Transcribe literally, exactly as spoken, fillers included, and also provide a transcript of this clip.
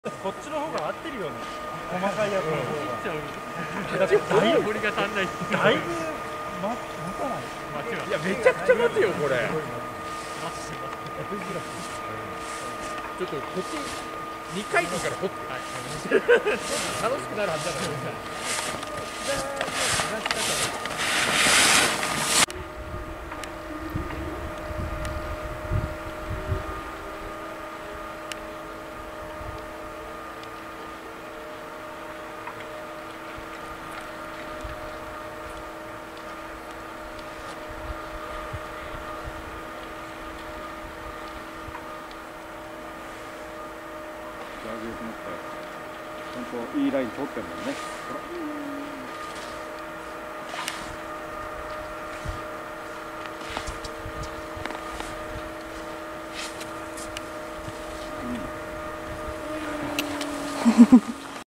こっちの方が合ってるよね。細かいやつの方が。だってだいぶ掘りが足んない。 だいぶま待たない。 いやめちゃくちゃ待つよこれ。ちょっとこっちにかいでいいから掘って。楽しくなるはずだから。 ちゃんといいライン通ってるもんね。 フフフ。